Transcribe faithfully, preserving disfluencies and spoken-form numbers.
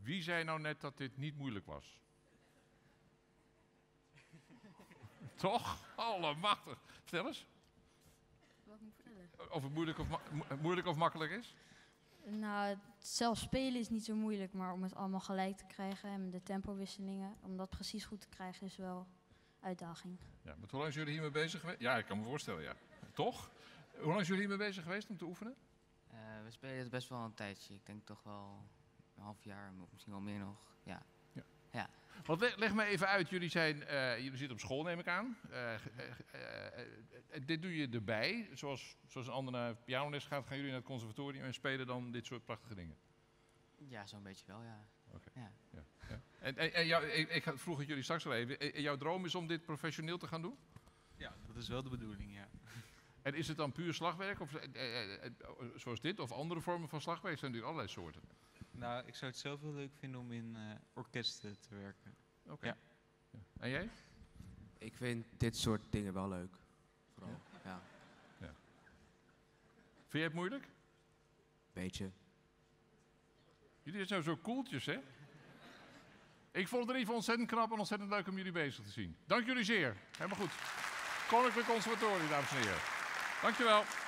Wie zei nou net dat dit niet moeilijk was? Toch? Allemachtig. Vertel eens. Wat moet ik vertellen? Of het moeilijk of, ma mo moeilijk of makkelijk is? Nou, het zelf spelen is niet zo moeilijk, maar om het allemaal gelijk te krijgen en de tempowisselingen, om dat precies goed te krijgen, is wel een uitdaging. Ja, met hoe lang zijn jullie hiermee bezig geweest? Ja, ik kan me voorstellen, ja. Toch? Hoe lang zijn jullie hiermee bezig geweest om te oefenen? Uh, we spelen het best wel een tijdje. Ik denk toch wel een half jaar, misschien wel meer nog. Ja. Ja. Ja. Want leg, leg me even uit, jullie, zijn, uh, jullie zitten op school, neem ik aan. Uh, uh, uh, uh, dit doe je erbij. Zoals, zoals een ander naar pianoles gaat, gaan jullie naar het conservatorium en spelen dan dit soort prachtige dingen? Ja, zo'n beetje wel, ja. Oké. Ja. Ja, ja. En, en, en jou, ik, ik vroeg het jullie straks al even. En jouw droom is om dit professioneel te gaan doen? Ja, dat is wel de bedoeling, ja. En is het dan puur slagwerk, of, eh, eh, zoals dit, of andere vormen van slagwerk? Er zijn natuurlijk allerlei soorten. Nou, ik zou het zelf heel leuk vinden om in uh, orkesten te werken. Oké. Okay. Ja. Ja. En jij? Ik vind dit soort dingen wel leuk. Vooral, ja. ja. ja. Vind jij het moeilijk? Beetje. Jullie zijn zo koeltjes, hè? Ik vond het in ieder geval ontzettend knap en ontzettend leuk om jullie bezig te zien. Dank jullie zeer. Helemaal goed. Koninklijk Conservatorium, dames en heren. Dankjewel.